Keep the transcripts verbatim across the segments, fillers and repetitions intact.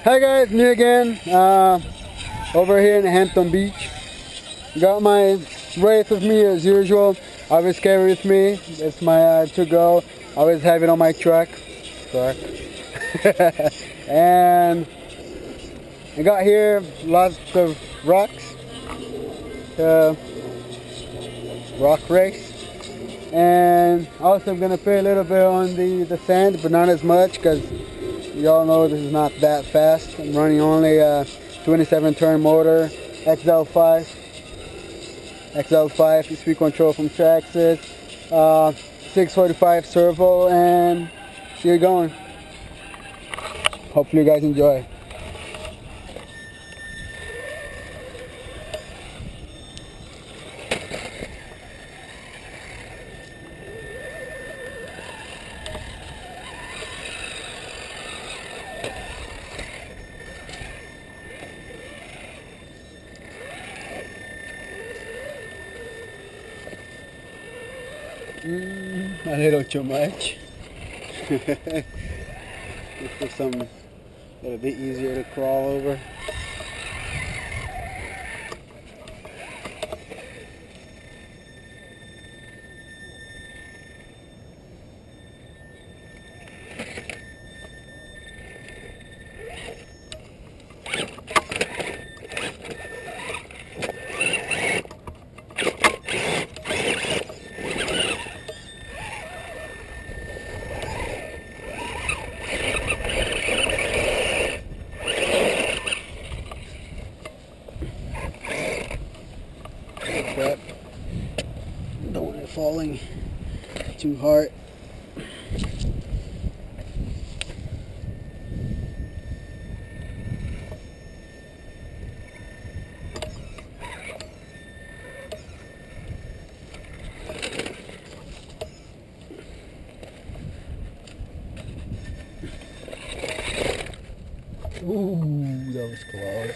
Hi guys, me again. Uh, over here in Hampton Beach. Got my Wraith with me as usual. Always carry with me. It's my uh, to go. Always have it on my truck. Truck. And I got here lots of rocks. Uh, rock race. And also I'm gonna put a little bit on the the sand, but not as much because y'all know this is not that fast. I'm running only a twenty-seven turn motor, X L five, X L five speed control from Traxxas, uh, six forty-five servo, and see it going. Hopefully you guys enjoy. Mm, a little too much. Just for some a little bit easier to crawl over. Crap. Don't want it falling too hard. Ooh, that was close.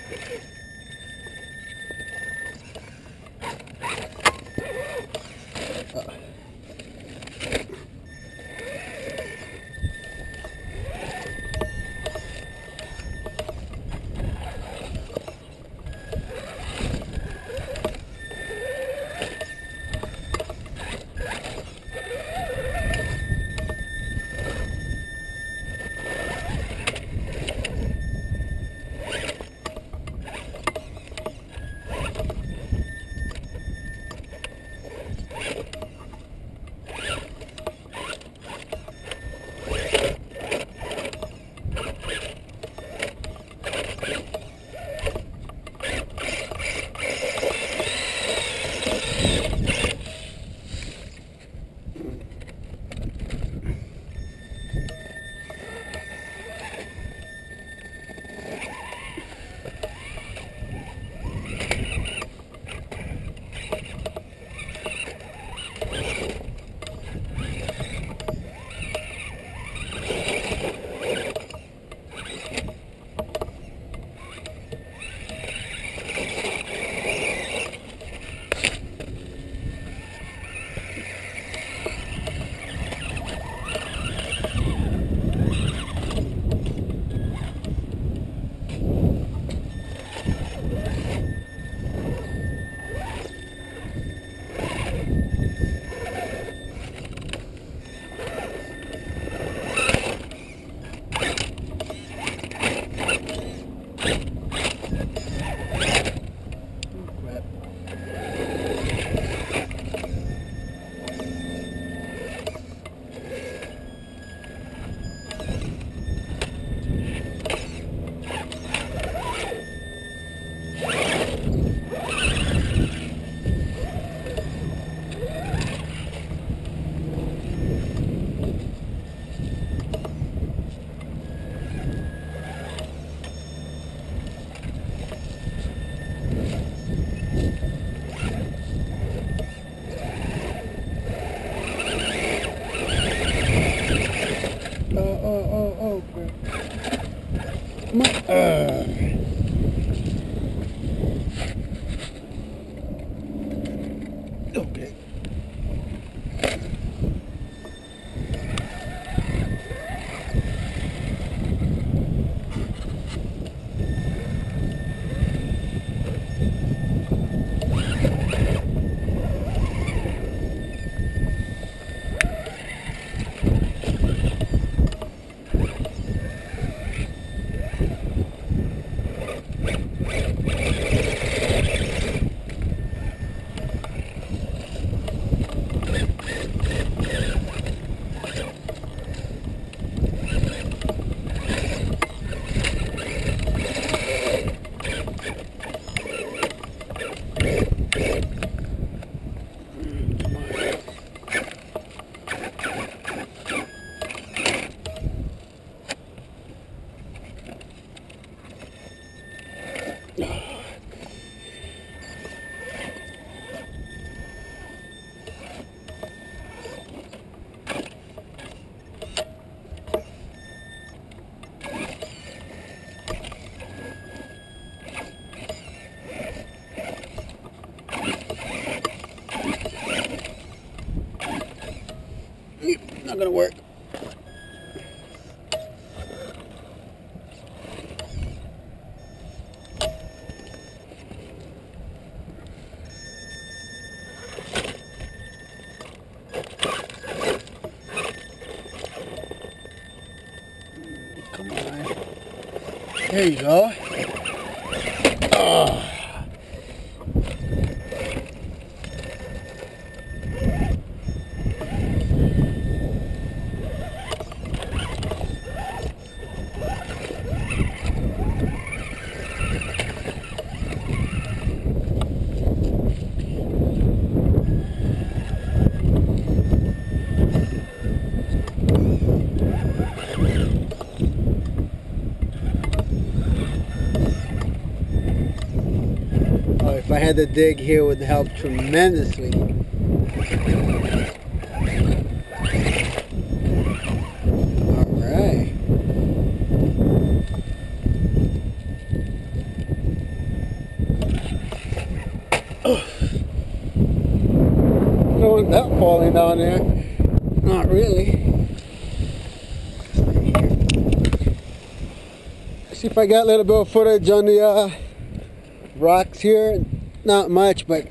Uh. Okay. not gonna work. Come on. There you go. Oh. If I had to dig here, it would help tremendously. Alright. Oh. I don't want that falling down there. Not really. See if I got a little bit of footage on the uh, rocks here. Not much, but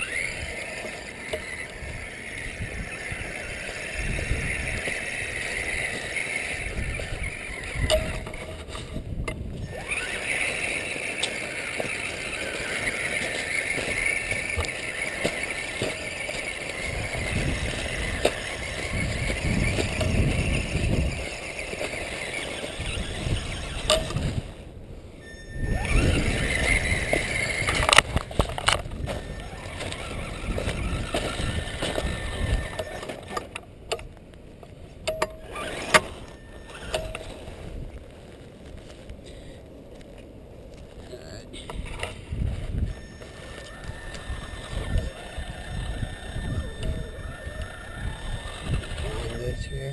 here.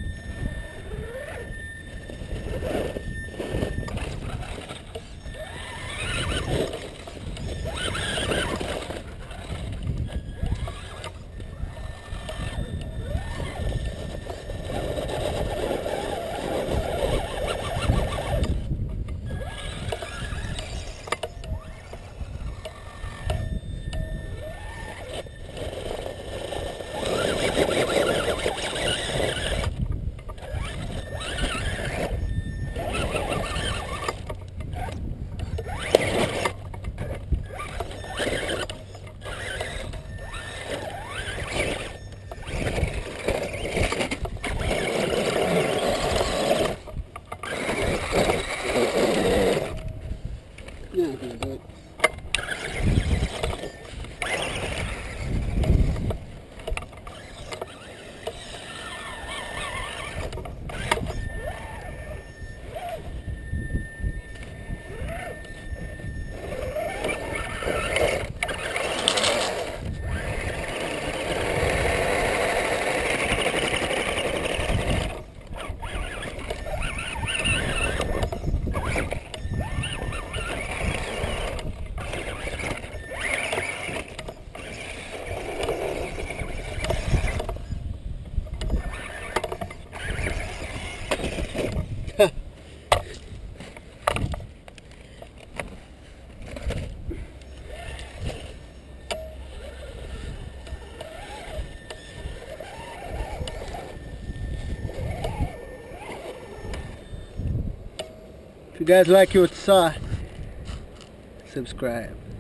Yeah, I can do it. If you guys like what you saw, subscribe.